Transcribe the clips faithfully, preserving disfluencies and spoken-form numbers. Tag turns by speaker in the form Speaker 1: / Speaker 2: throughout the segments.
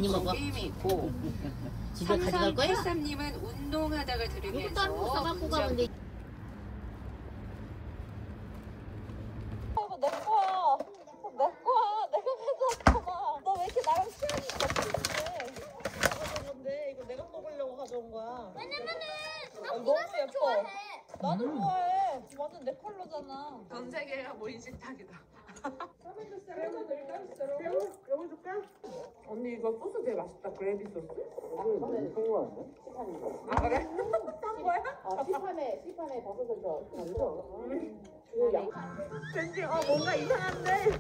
Speaker 1: 많이 먹어.
Speaker 2: 게임이 있고
Speaker 1: 집에 가져갈 거야?
Speaker 2: 삼삼팔삼님은 운동하다가
Speaker 1: 이거
Speaker 2: 들으면서
Speaker 1: 따로 써갖고 가면 돼.
Speaker 3: 이거 내 거야. 내 거야. 내가 가져왔잖아. 너 왜 이렇게 나랑 취향이 같은데? 가져왔는데 이거 내가 먹으려고 가져온 거야.
Speaker 4: 왜냐면은
Speaker 3: 아, 너무 예뻐.
Speaker 4: 좋아해.
Speaker 3: 나도 좋아해. 완전 내 컬러잖아.
Speaker 2: 전 세계가 모인 식탁이다. 언니 이거 소스 되게 맛있다. 그레이비 소스. 아 그래? 싼 거야?
Speaker 5: 아, 시판에, 시판에 버섯을 더 넣죠. 그 양.
Speaker 3: 왠지 아 뭔가 이상한데.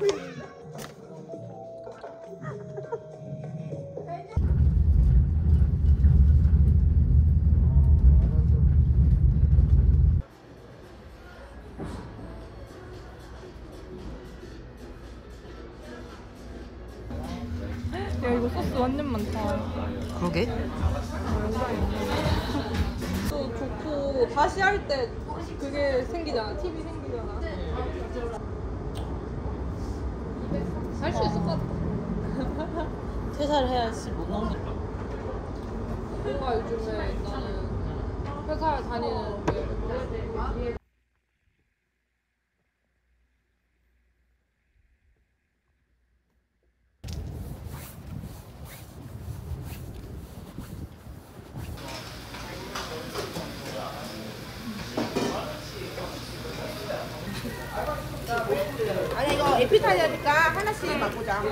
Speaker 6: 야 이거 소스 완전 많다.
Speaker 1: 그러게.
Speaker 6: 또 좋고 다시 할 때 그게 생기잖아. 팁이 생기잖아. 할 수 있을 것 같아.
Speaker 1: 퇴사를 해야지 못 먹는.
Speaker 6: 뭔가 요즘에 나는 회사 다니는 게
Speaker 5: 아니, 이거 에피타이저니까 하나씩 맛보자.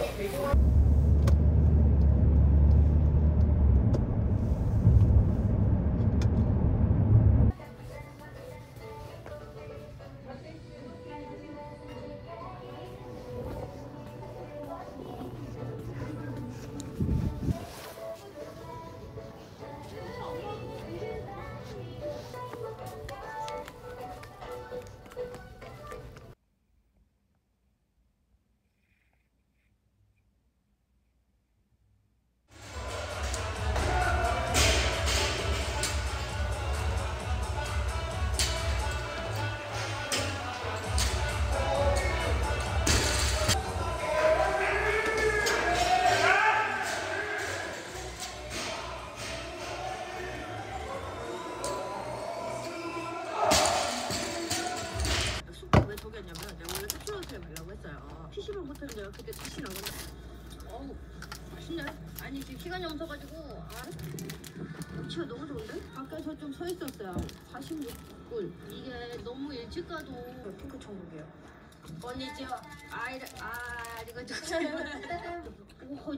Speaker 1: 왜 저기 했냐면 내가 원래 스시 호텔 가려고 했어요. 피시방 호텔 내가 그때 다시 나갔는데 어우 맛있네. 아니 지금 시간이 없어가지고 아 위치가 너무 좋은데? 밖에서 좀 서 있었어요. 사십육 분 이게 너무 일찍 가도 핑크 천국이에요. 건니치와 아이를 아 이거 좀 오.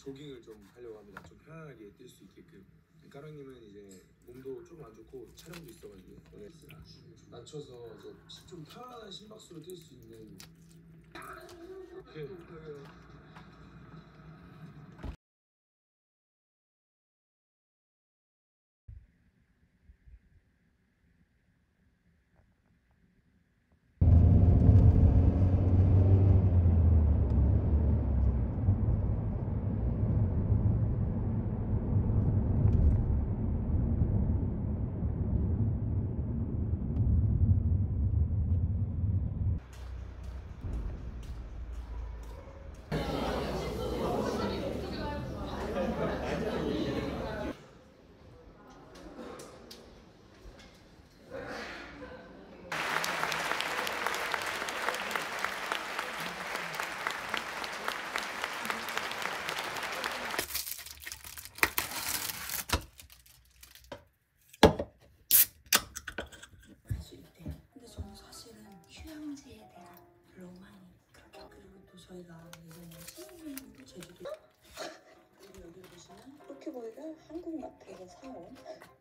Speaker 4: 조깅을 좀 하려고 합니다. 좀 편안하게 뛸 수 있게끔. 까랑님은 이제 몸도 조금 안 좋고 촬영도 있어가지고 오늘 낮춰서 이제 좀 편안한 심박수로 뛸 수 있는. 오케이.
Speaker 7: 휴양지에 대한 로망이 그렇게. 그리고 또 저희가 예전에 신혼여행도 제주도. 그리고 여기 보시면 포켓보이가 한국 마트에서 사온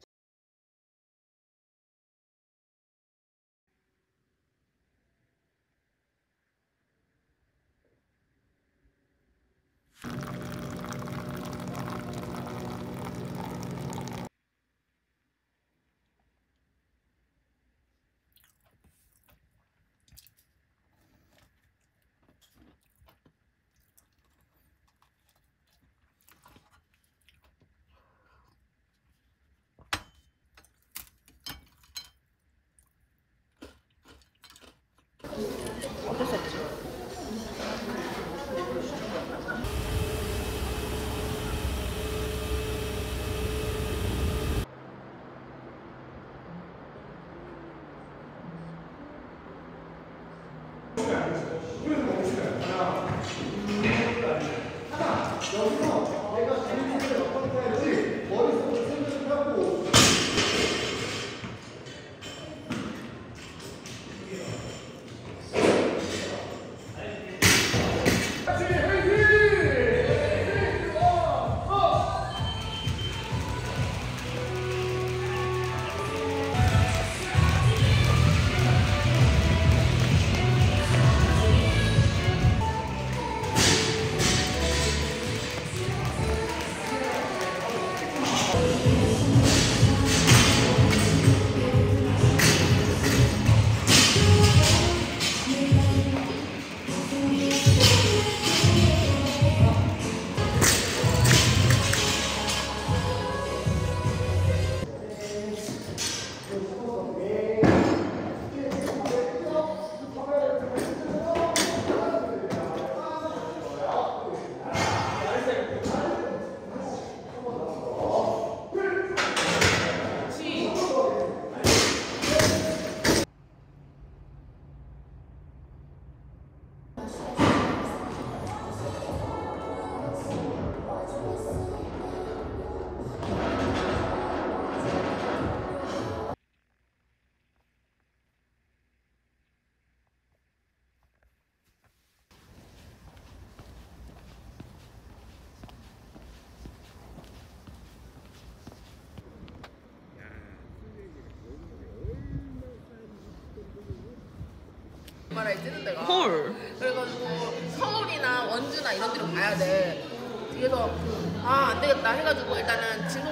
Speaker 8: 말에 뜨는 데가.
Speaker 6: 헐.
Speaker 8: 그래가지고 서울이나 원주나 이런 데로 가야 돼. 그래서 아 안 되겠다 해가지고 일단은 진호.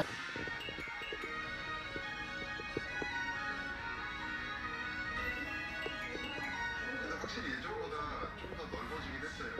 Speaker 9: 확실히 예전보다 좀 더 넓어지긴 했어요.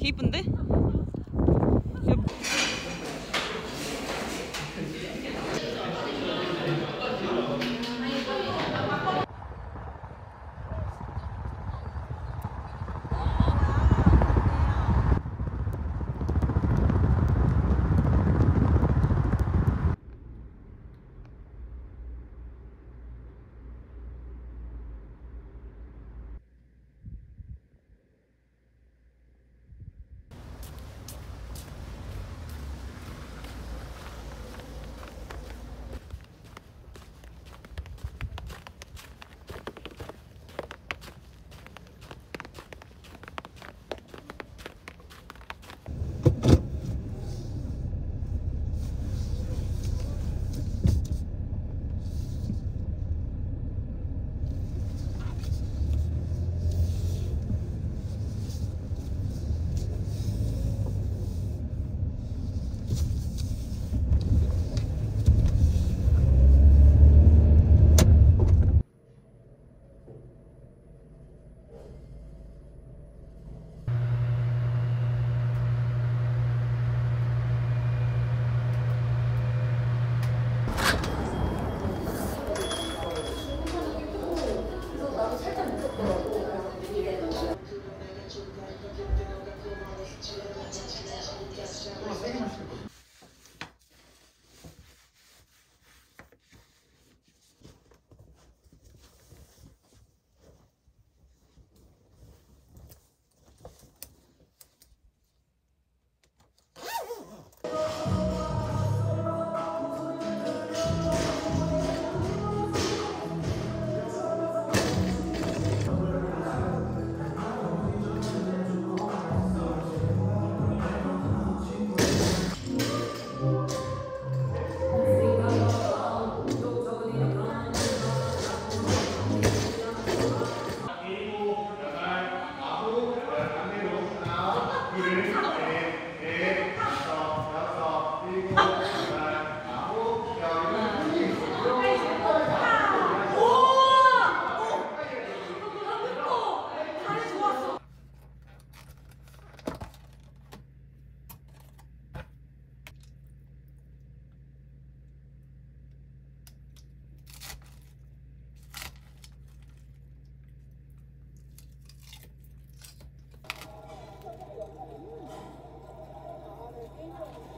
Speaker 6: 개 이쁜데?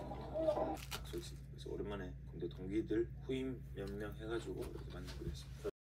Speaker 10: 그래서 오랜만에 군대 동기들 후임 몇 명 해가지고 이렇게 만나기로 했습니다.